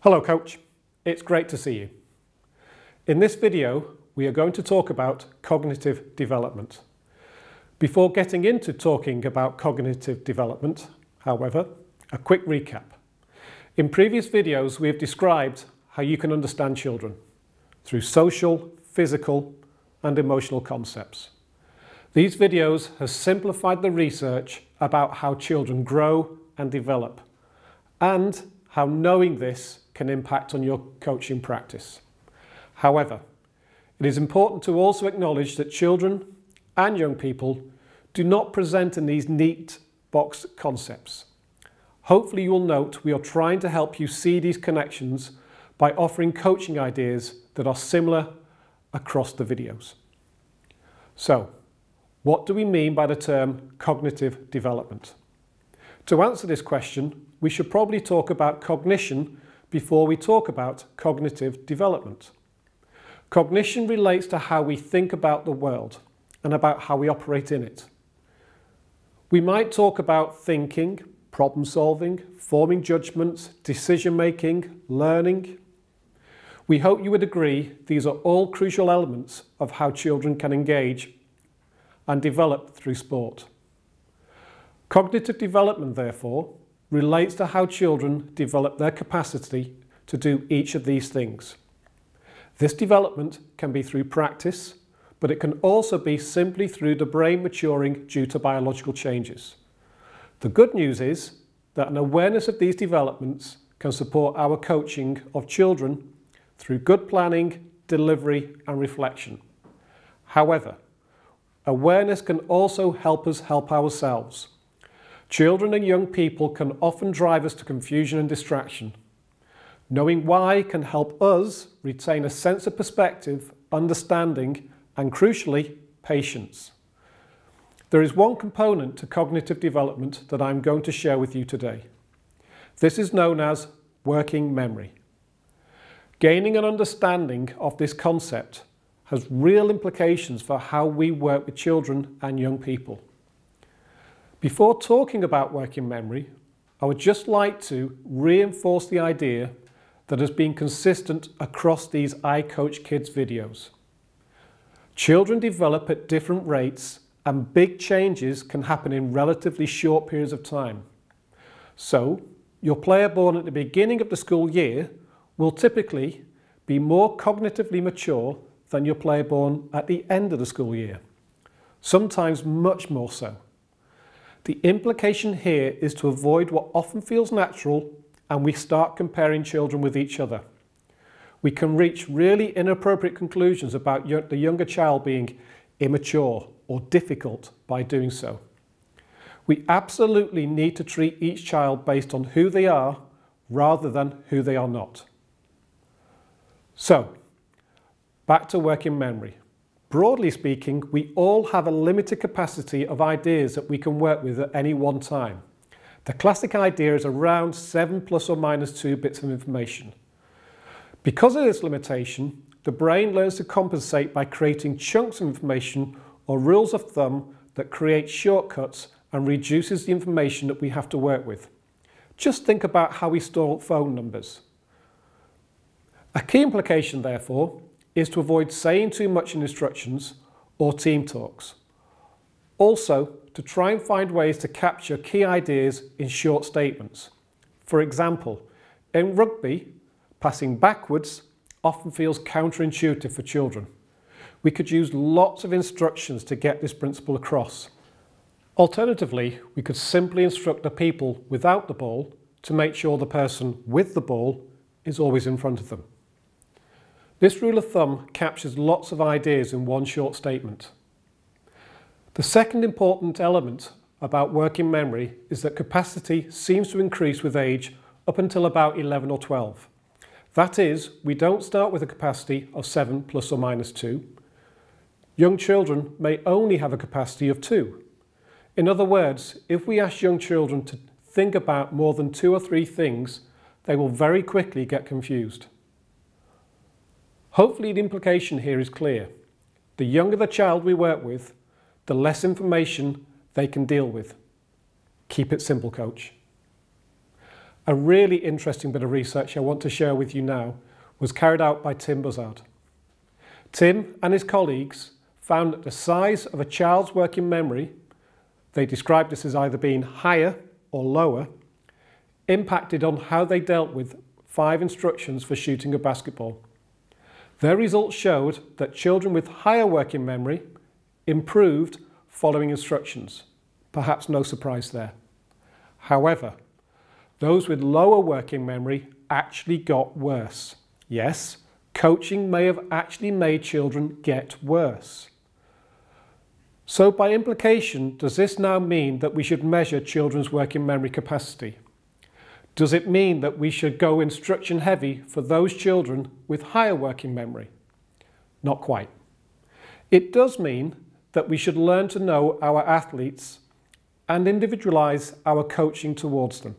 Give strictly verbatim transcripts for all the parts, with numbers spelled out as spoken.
Hello coach, it's great to see you. In this video we are going to talk about cognitive development. Before getting into talking about cognitive development, however, a quick recap. In previous videos we have described how you can understand children through social, physical and emotional concepts. These videos have simplified the research about how children grow and develop and how knowing this can impact on your coaching practice. However, it is important to also acknowledge that children and young people do not present in these neat box concepts. Hopefully you will note we are trying to help you see these connections by offering coaching ideas that are similar across the videos. So, what do we mean by the term cognitive development? To answer this question, we should probably talk about cognition before we talk about cognitive development. Cognition relates to how we think about the world and about how we operate in it. We might talk about thinking, problem solving, forming judgments, decision making, learning. We hope you would agree these are all crucial elements of how children can engage and develop through sport. Cognitive development, therefore, relates to how children develop their capacity to do each of these things. This development can be through practice, but it can also be simply through the brain maturing due to biological changes. The good news is that an awareness of these developments can support our coaching of children through good planning, delivery and reflection. However, awareness can also help us help ourselves. Children and young people can often drive us to confusion and distraction. Knowing why can help us retain a sense of perspective, understanding, and crucially, patience. There is one component to cognitive development that I'm going to share with you today. This is known as working memory. Gaining an understanding of this concept has real implications for how we work with children and young people. Before talking about working memory, I would just like to reinforce the idea that has been consistent across these iCoachKids videos. Children develop at different rates and big changes can happen in relatively short periods of time. So, your player born at the beginning of the school year will typically be more cognitively mature than your player born at the end of the school year, sometimes much more so. The implication here is to avoid what often feels natural and we start comparing children with each other. We can reach really inappropriate conclusions about the younger child being immature or difficult by doing so. We absolutely need to treat each child based on who they are rather than who they are not. So, back to working memory. Broadly speaking, we all have a limited capacity of ideas that we can work with at any one time. The classic idea is around seven plus or minus two bits of information. Because of this limitation, the brain learns to compensate by creating chunks of information or rules of thumb that create shortcuts and reduces the information that we have to work with. Just think about how we store phone numbers. A key implication, therefore, is to avoid saying too much in instructions or team talks. Also, to try and find ways to capture key ideas in short statements. For example, in rugby, passing backwards often feels counterintuitive for children. We could use lots of instructions to get this principle across. Alternatively, we could simply instruct the people without the ball to make sure the person with the ball is always in front of them. This rule of thumb captures lots of ideas in one short statement. The second important element about working memory is that capacity seems to increase with age up until about eleven or twelve. That is, we don't start with a capacity of seven plus or minus two. Young children may only have a capacity of two. In other words, if we ask young children to think about more than two or three things, they will very quickly get confused. Hopefully the implication here is clear. The younger the child we work with, the less information they can deal with. Keep it simple, coach. A really interesting bit of research I want to share with you now was carried out by Tim Buzzard. Tim and his colleagues found that the size of a child's working memory, they described this as either being higher or lower, impacted on how they dealt with five instructions for shooting a basketball. Their results showed that children with higher working memory improved following instructions. Perhaps no surprise there. However, those with lower working memory actually got worse. Yes, coaching may have actually made children get worse. So by implication, does this now mean that we should measure children's working memory capacity? Does it mean that we should go instruction heavy for those children with higher working memory? Not quite. It does mean that we should learn to know our athletes and individualize our coaching towards them.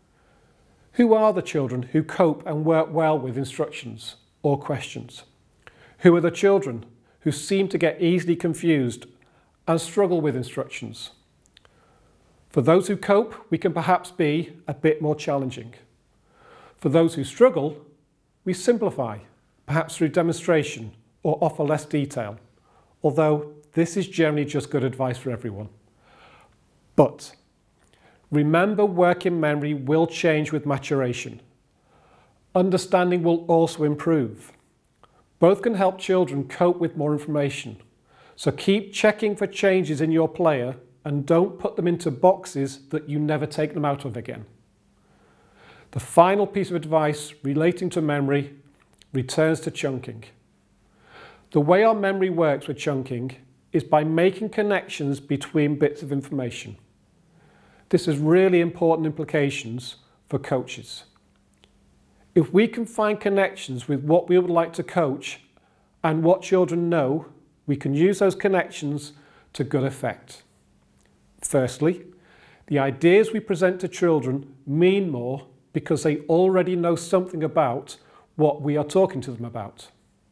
Who are the children who cope and work well with instructions or questions? Who are the children who seem to get easily confused and struggle with instructions? For those who cope, we can perhaps be a bit more challenging. For those who struggle, we simplify, perhaps through demonstration or offer less detail, although this is generally just good advice for everyone. But remember, working memory will change with maturation. Understanding will also improve. Both can help children cope with more information. So keep checking for changes in your player and don't put them into boxes that you never take them out of again. The final piece of advice relating to memory returns to chunking. The way our memory works with chunking is by making connections between bits of information. This has really important implications for coaches. If we can find connections with what we would like to coach and what children know, we can use those connections to good effect. Firstly, the ideas we present to children mean more because they already know something about what we are talking to them about.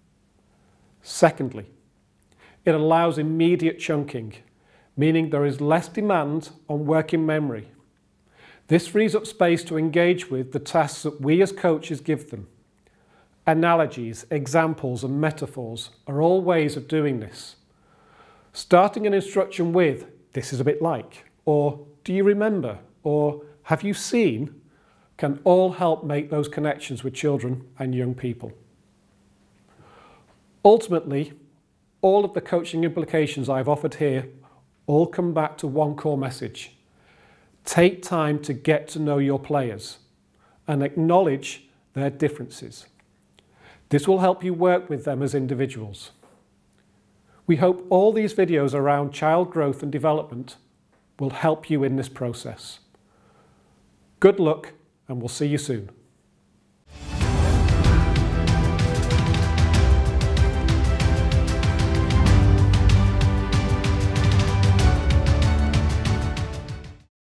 Secondly, it allows immediate chunking, meaning there is less demand on working memory. This frees up space to engage with the tasks that we as coaches give them. Analogies, examples and metaphors are all ways of doing this. Starting an instruction with, "This is a bit like," or "Do you remember?" or "Have you seen?" can all help make those connections with children and young people. Ultimately, all of the coaching implications I've offered here all come back to one core message. Take time to get to know your players and acknowledge their differences. This will help you work with them as individuals. We hope all these videos around child growth and development will help you in this process. Good luck, and we'll see you soon.